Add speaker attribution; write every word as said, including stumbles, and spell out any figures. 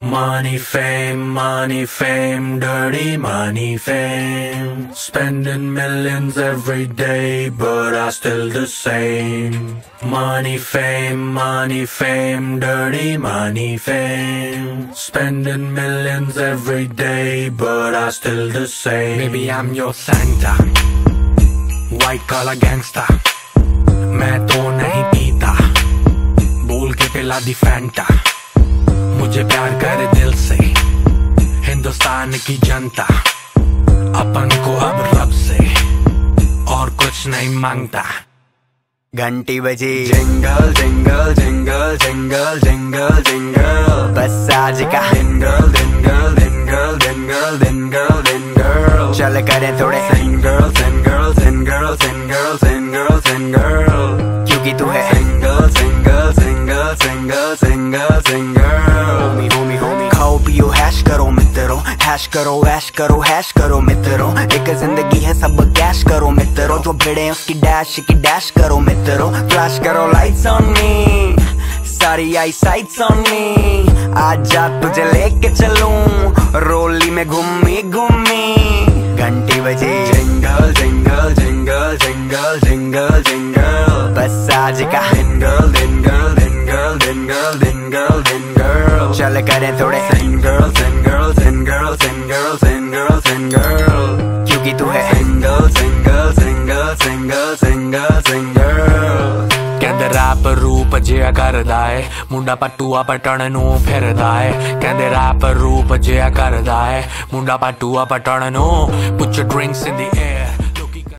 Speaker 1: Money, fame, money, fame, dirty money, fame. Spending millions every day, but I still the same. Money, fame, money, fame, dirty money, fame. Spending millions every day, but I still the same. Maybe I'm your Santa, white collar gangster. मैं तो नहीं पीता, बोल के पिला दी Fanta. मुझे प्यार करे दिल से हिंदुस्तान की जनता। अपन को अब रब से और कुछ नहीं मांगता।
Speaker 2: घंटी बजी jingle jingle jingle jingle jingle jingle, बस आज का jingle jingle jingle jingle jingle jingle. चल करें थोड़े single single single single single single, क्योंकि तू है single single single single single single. Homie homie homie खाओ पियो हैश करो मित्रों, हैश करो ऐश करो हैश करो मित्रों। एक जिंदगी है सब कैश करो मित्रों, जो भिड़े उसकी डैश की डैश करो मित्रों। फ्लैश करो लाइट्स ऑन मी, सारी आई साइट्स ऑन मी। आज जा तुझे लेके चलूं रोली में घूमी घूमी। घंटी बजी jingle jingle jingle jingle jingle jingle, बस आज का jingle jingle jingle jingle jingle jingle. चल करें थोड़े single single single single single single, क्योंकि तू है single single single single single single.
Speaker 1: कहंदे रैप रूप जिया करदा है, मुंडा पटुआ पटण नू फिरदा है। कहंदे रैप रूप जिया करदा है, मुंडा पटुआ पटण नू। Put your drinks in the air,